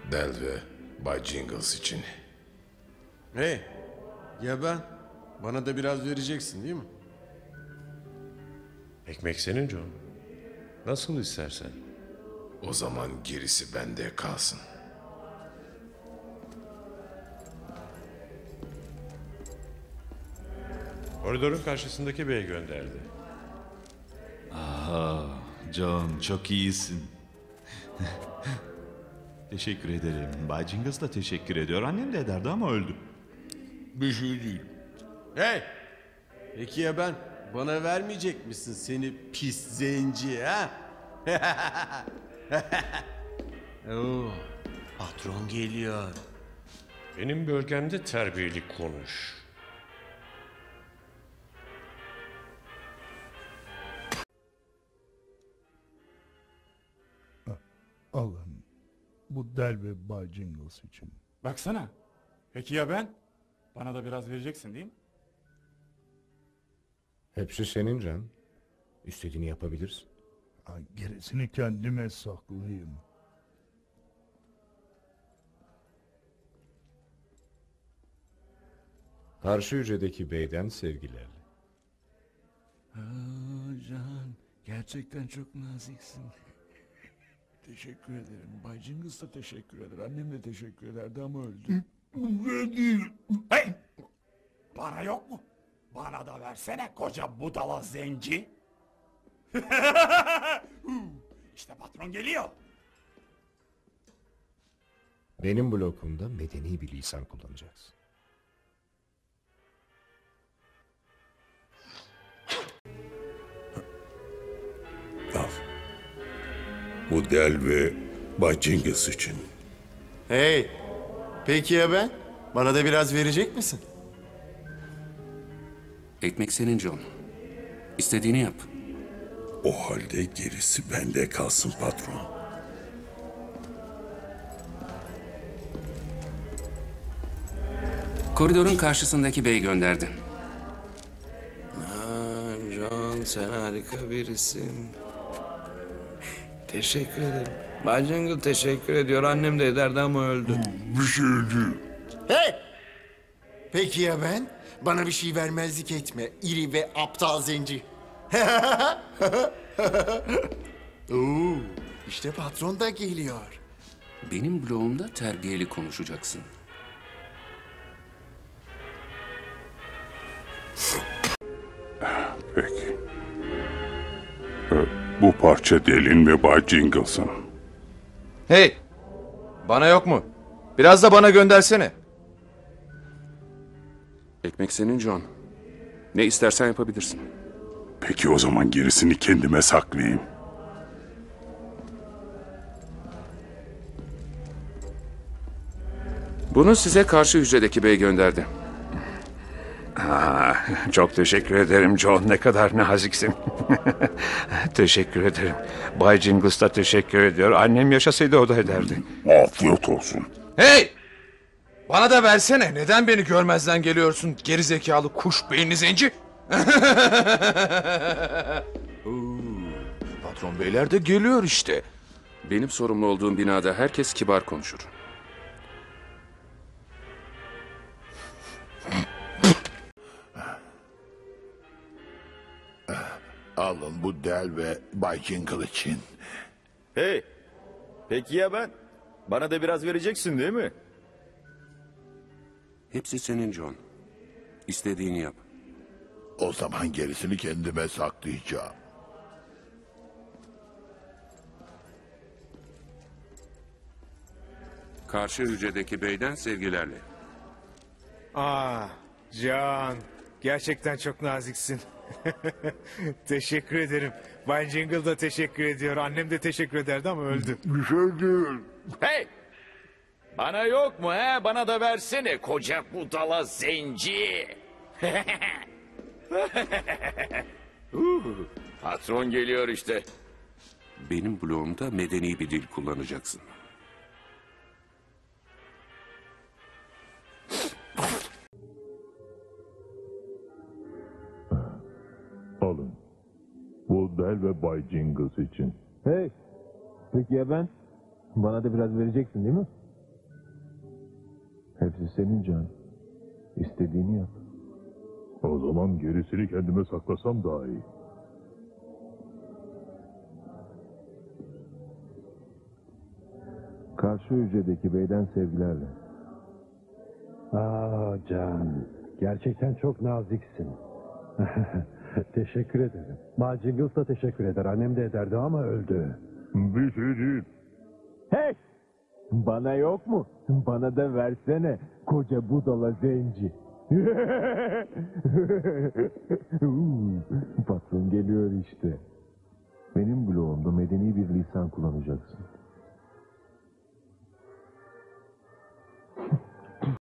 Del ve Bay Jingles için. Hey, ya ben? Bana da biraz vereceksin değil mi? Ekmek senin John. Nasıl istersen. O zaman gerisi bende kalsın. Koridorun karşısındaki bey gönderdi. John, çok iyisin. Teşekkür ederim. Bay Jingles da teşekkür ediyor. Annem de ederdi ama öldü. Bir şey değil. Hey! Peki ya ben? Bana vermeyecek misin seni pis zenci ha? Oo, patron geliyor. Benim bölgemde terbiyeli konuş. Alın. Bu Del ve Bay Jingles için. Baksana. Peki ya ben? Bana da biraz vereceksin değil mi? Hepsi senin Can. İstediğini yapabilirsin. Gerisini kendime saklayayım. Karşı hücredeki beyden sevgilerle. Can, gerçekten çok naziksin. Teşekkür ederim. Bay Jingles da teşekkür eder. Annem de teşekkür ederdi ama öldü. Hey! Para yok mu? Bana da versene koca budala zenci. İşte patron geliyor. Benim blokumda medeni bir lisan kullanacaksın. Al. Bu Del ve Bay Jingles için. Hey! Peki ya ben? Bana da biraz verecek misin? Ekmek senin John. İstediğini yap. O halde gerisi bende kalsın patron. Koridorun karşısındaki bey gönderdi. John, sen harika birisin. Teşekkür ederim. Bay Jingle teşekkür ediyor. Annem de ederdi ama öldü. Bir şey değil. Hey! Peki ya ben? Bana bir şey vermezlik etme. İri ve aptal zenci. Oo, işte patron da geliyor. Benim bloğumda terbiyeli konuşacaksın. Peki. Bu parça Del'in ve Bay Jingles'ın. Hey! Bana yok mu? Biraz da bana göndersene. Ekmek senin John. Ne istersen yapabilirsin. Peki o zaman gerisini kendime saklayayım. Bunu size karşı hücredeki bey gönderdi. Çok teşekkür ederim John. Ne kadar naziksin. Teşekkür ederim. Bay Jingles da teşekkür ediyor. Annem yaşasaydı o da ederdi. Afiyet olsun. Hey! Bana da versene. Neden beni görmezden geliyorsun? Gerizekalı kuş beyinli zenci. Patron beyler de geliyor işte. Benim sorumlu olduğum binada herkes kibar konuşur. Alın bu Del ve Bay Jingle için. Hey! Peki ya ben? Bana da biraz vereceksin değil mi? Hepsi senin John. İstediğini yap. O zaman gerisini kendime saklayacağım. Karşı hücredeki beyden sevgilerle. Can, gerçekten çok naziksin. Teşekkür ederim. Bay Jingle da teşekkür ediyor. Annem de teşekkür ederdi ama öldü. Bir şey değil. Hey! Bana yok mu he? Bana da versene koca budala zenci. Patron geliyor işte. Benim bloğumda medeni bir dil kullanacaksın. Alın. Bu Del ve Bay Jingles için. Hey! Peki ya ben? Bana da biraz vereceksin değil mi? Hepsi senin Can. İstediğini yap. O zaman gerisini kendime saklasam daha iyi. Karşı hücredeki beyden sevgilerle. Can, gerçekten çok naziksin. Teşekkür ederim. Bay Jingles da teşekkür eder. Annem de ederdi ama öldü. Bir şey değil. Hey! Bana yok mu? Bana da versene koca budala zenci. Patron geliyor işte. Benim blogumda medeni bir lisan kullanacaksın.